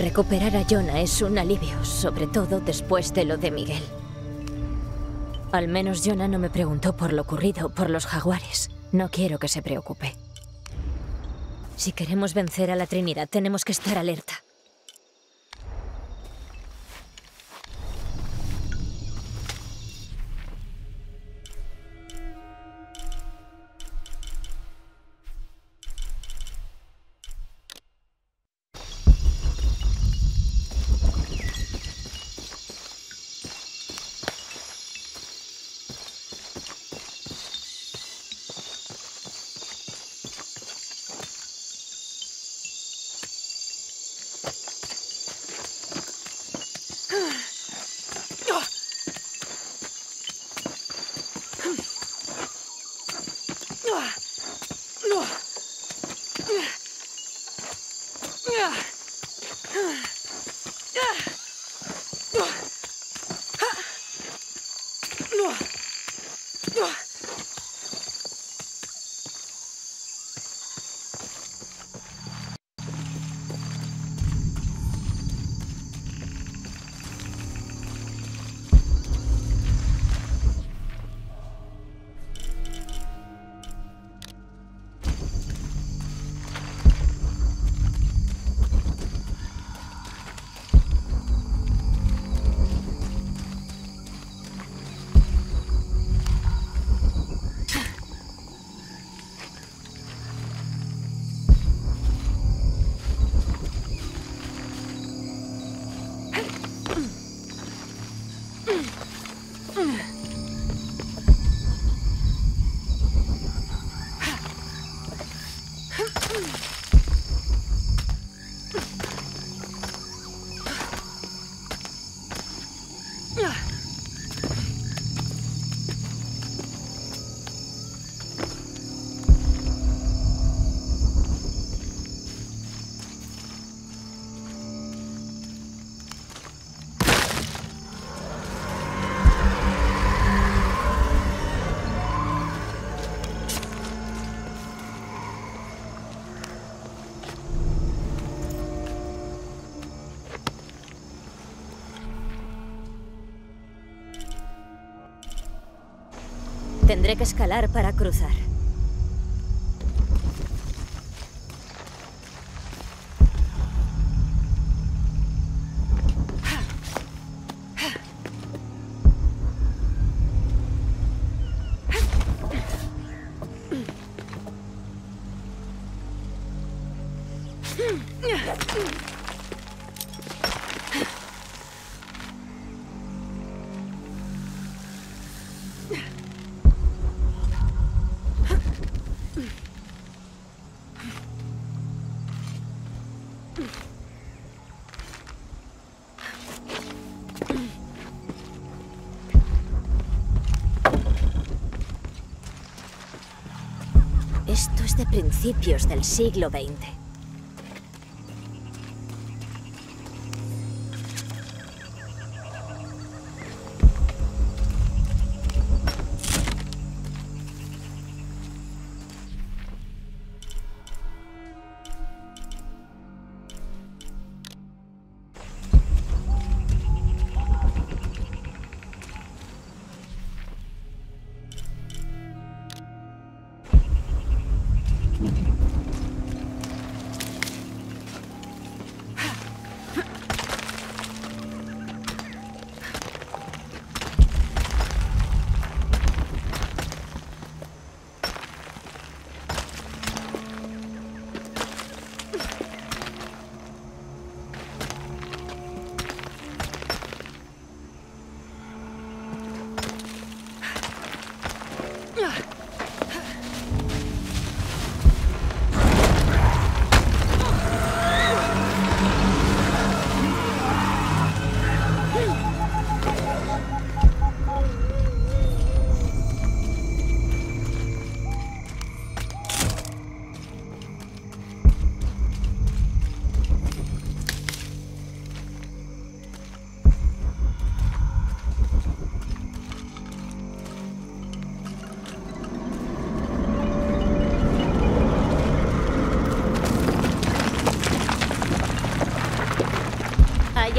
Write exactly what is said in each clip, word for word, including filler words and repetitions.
Recuperar a Jonah es un alivio, sobre todo después de lo de Miguel. Al menos Jonah no me preguntó por lo ocurrido, por los jaguares. No quiero que se preocupe. Si queremos vencer a la Trinidad, tenemos que estar alerta. Tendré que escalar para cruzar. Esto es de principios del siglo veinte.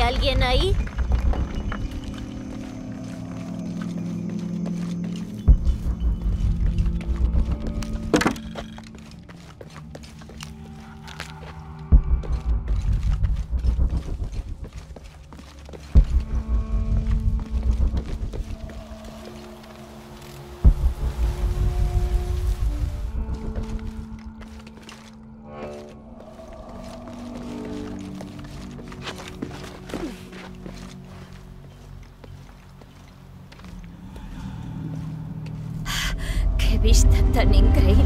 alguien ahí? ¡Qué vista tan increíble!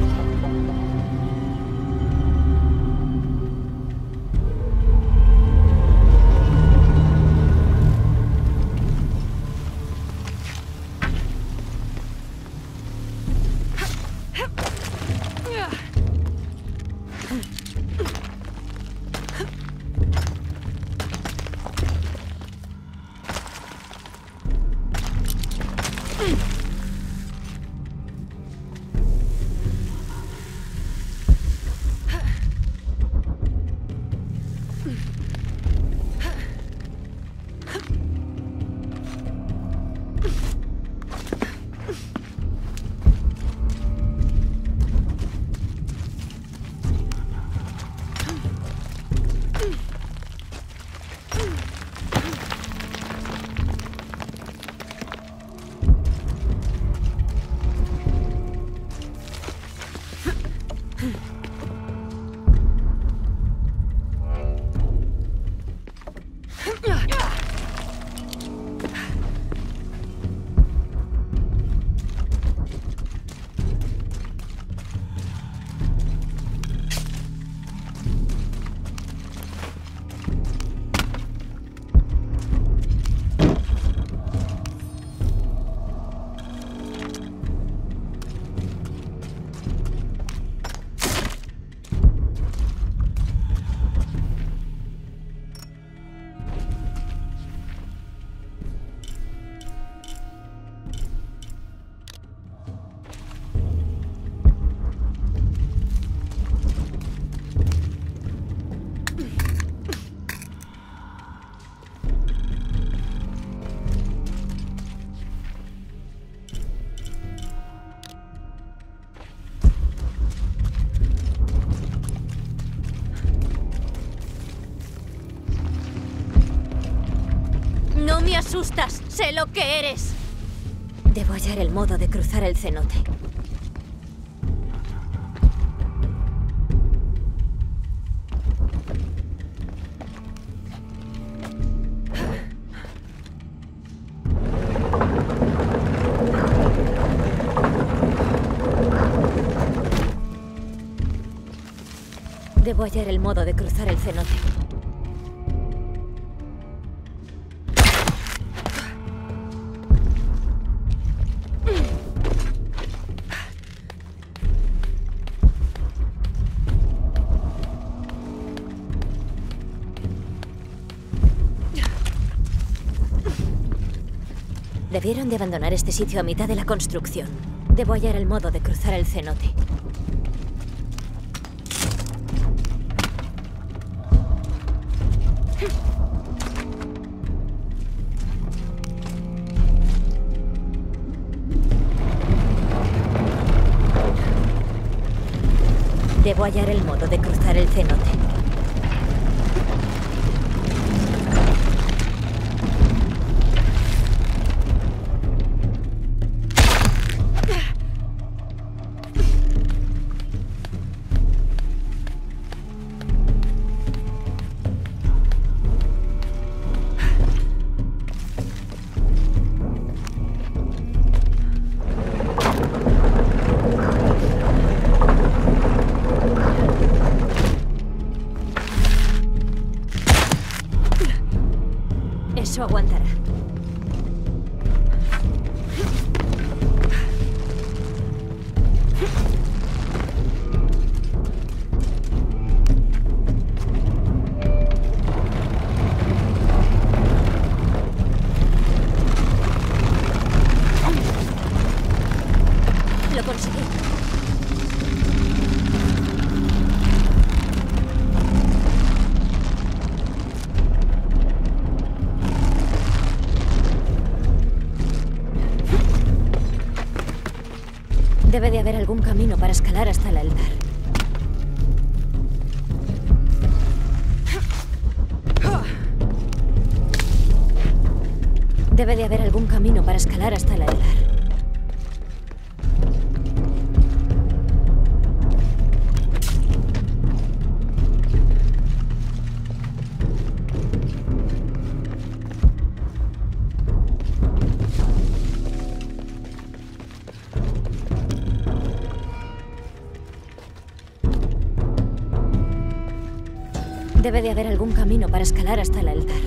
No me asustas, sé lo que eres. Debo hallar el modo de cruzar el cenote. Debo hallar el modo de cruzar el cenote. Debieron de abandonar este sitio a mitad de la construcción. Debo hallar el modo de cruzar el cenote. Debo hallar el modo de cruzar el cenote. Eso aguantará. Lo conseguí. Debe de haber algún camino para escalar hasta el altar. Debe de haber algún camino para escalar hasta el altar. Debe de haber algún camino para escalar hasta el altar.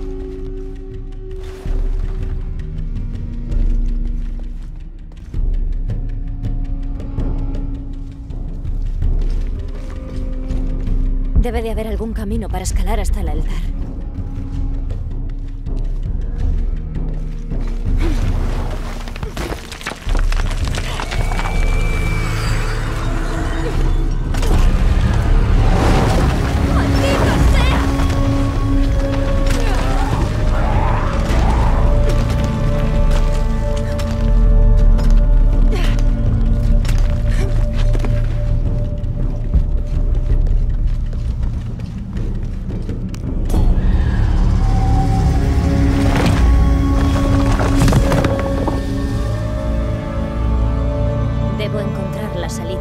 Debe de haber algún camino para escalar hasta el altar. Debo encontrar la salida.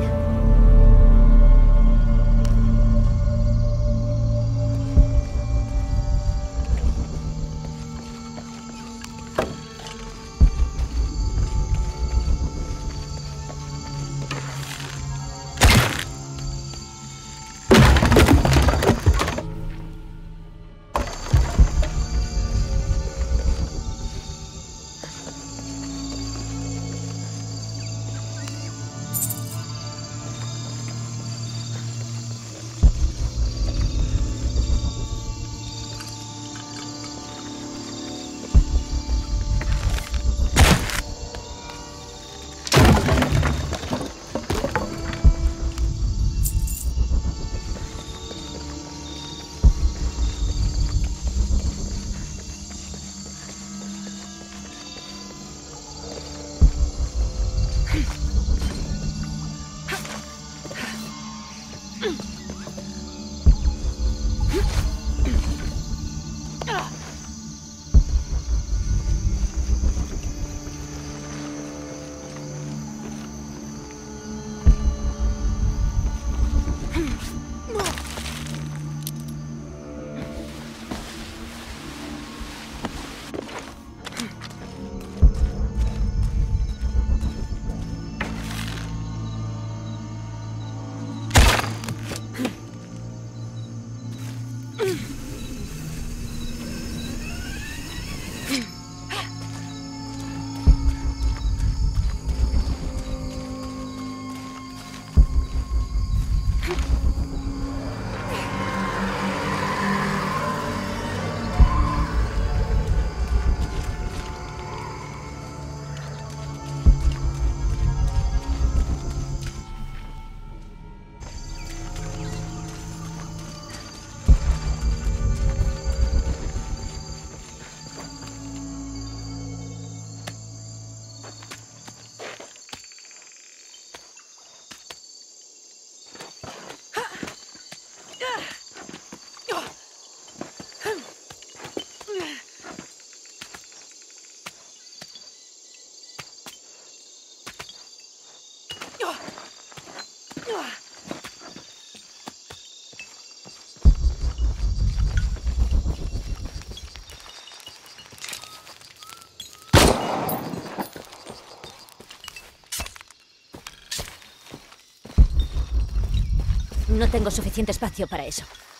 No tengo suficiente espacio para eso.